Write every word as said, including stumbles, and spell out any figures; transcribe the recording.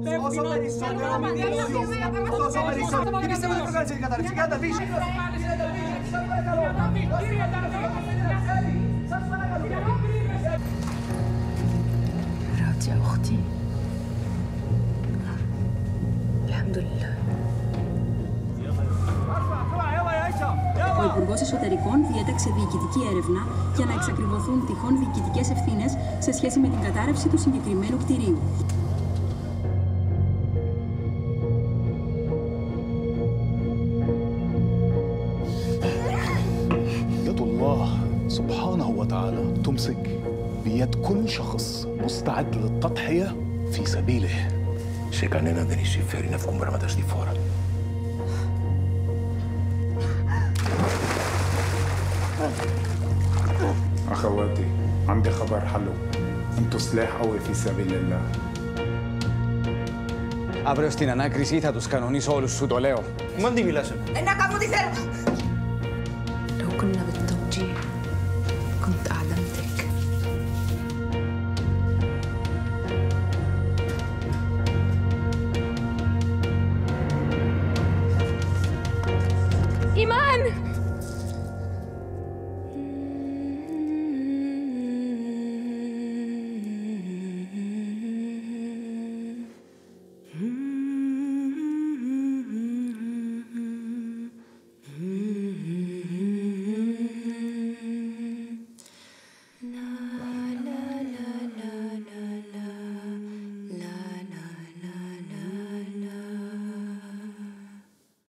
Όσο περισσότερο μιλήσω, τόσο περισσότερο. Τι πιστεύω ότι το κάνεις την κατάρρευση. Κάνε τα δεις. راضية أختي؟ الحمد لله. Ο Υπουργός Εσωτερικών διέταξε διοικητική έρευνα για να εξακριβωθούν τυχόν διοικητικές ευθύνες σε σχέση με την κατάρρευση του συγκεκριμένου κτηρίου. يد الله سبحانه وتعالى تمسك بيد كل شخص مستعد للتضحية في سبيله. Σε κανέναν δεν συμφέρει να βγουν πράγματα στη φόρα. أخواتي عندي خبر حلو. أنتوا سلاح قوي في سبيل الله. Αύριο στην ανάκριση θα τους κανονίσω όλους σου, το λέω. Μόντι μιλάς. Να κάνω τι θέλω.